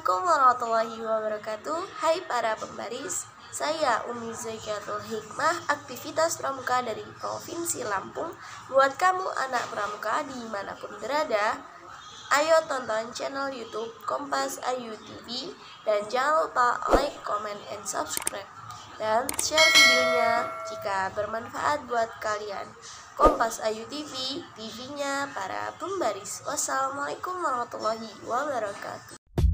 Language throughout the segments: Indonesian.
Assalamualaikum warahmatullahi wabarakatuh. Hai para pembaris, saya Umi Zakiatul Hikmah, aktivitas pramuka dari Provinsi Lampung. Buat kamu anak pramuka dimanapun berada, ayo tonton channel YouTube Kompas Ayu TV dan jangan lupa like, comment, and subscribe dan share videonya jika bermanfaat buat kalian. Kompas Ayu TV, TV-nya para pembaris. Wassalamualaikum warahmatullahi wabarakatuh.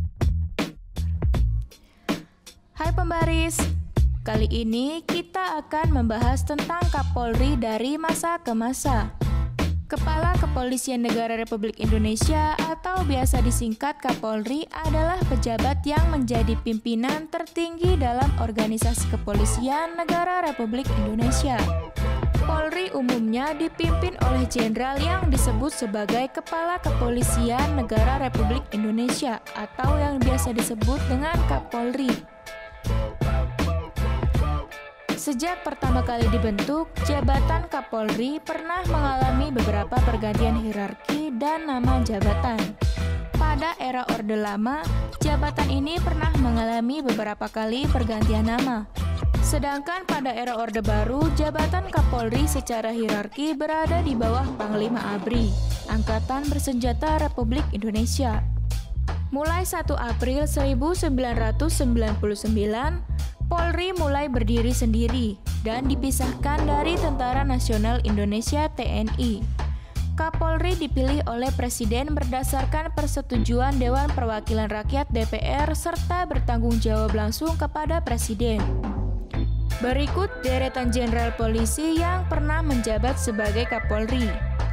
Hai pembaris, kali ini kita akan membahas tentang Kapolri dari masa ke masa. Kepala Kepolisian Negara Republik Indonesia atau biasa disingkat Kapolri adalah pejabat yang menjadi pimpinan tertinggi dalam organisasi kepolisian negara Republik Indonesia. Polri umumnya dipimpin oleh jenderal yang disebut sebagai Kepala Kepolisian Negara Republik Indonesia atau yang biasa disebut dengan Kapolri. Sejak pertama kali dibentuk, jabatan Kapolri pernah mengalami beberapa pergantian hierarki dan nama jabatan. Pada era Orde Lama, jabatan ini pernah mengalami beberapa kali pergantian nama. Sedangkan pada era Orde Baru, jabatan Kapolri secara hierarki berada di bawah Panglima ABRI, Angkatan Bersenjata Republik Indonesia. Mulai 1 April 1999, Polri mulai berdiri sendiri dan dipisahkan dari Tentara Nasional Indonesia (TNI). Kapolri dipilih oleh Presiden berdasarkan persetujuan Dewan Perwakilan Rakyat (DPR) serta bertanggung jawab langsung kepada Presiden. Berikut deretan jenderal polisi yang pernah menjabat sebagai Kapolri.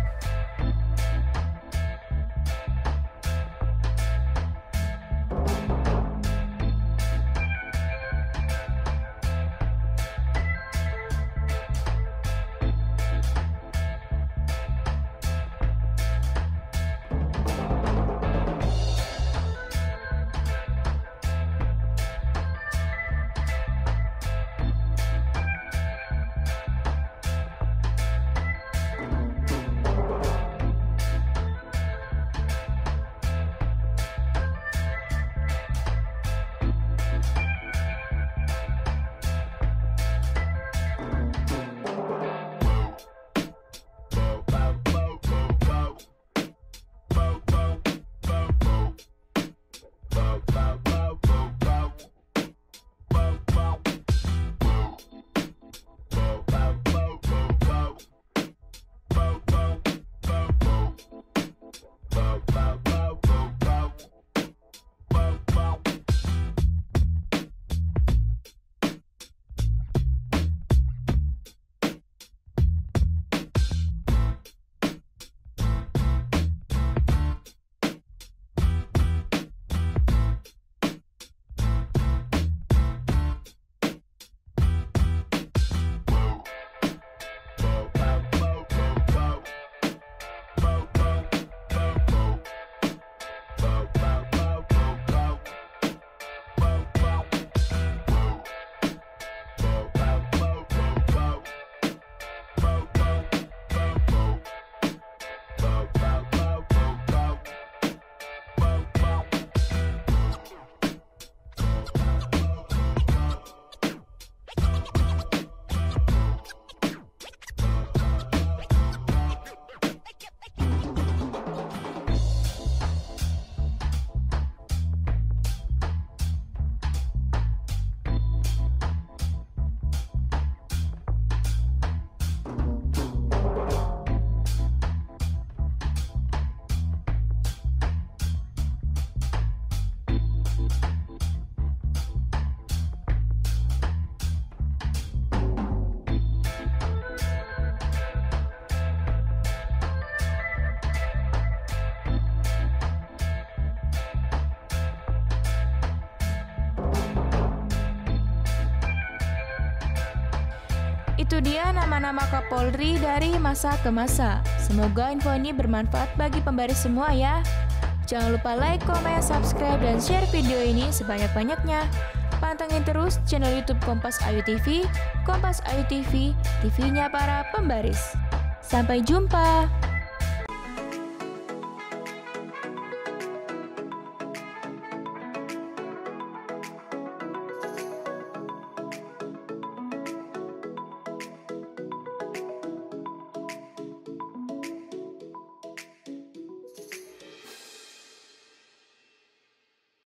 Itu dia nama-nama Kapolri dari masa ke masa. Semoga info ini bermanfaat bagi pembaris semua ya. Jangan lupa like, comment, subscribe, dan share video ini sebanyak-banyaknya. Pantengin terus channel YouTube Kompas Ayu TV, Kompas Ayu TV, TV-nya para pembaris. Sampai jumpa.